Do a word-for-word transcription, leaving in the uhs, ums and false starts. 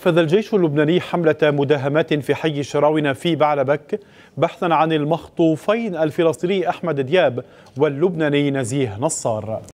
نفذ الجيش اللبناني حملة مداهمات في حي شراونة في بعلبك بحثا عن المخطوفين الفلسطيني أحمد دياب واللبناني نزيه نصار.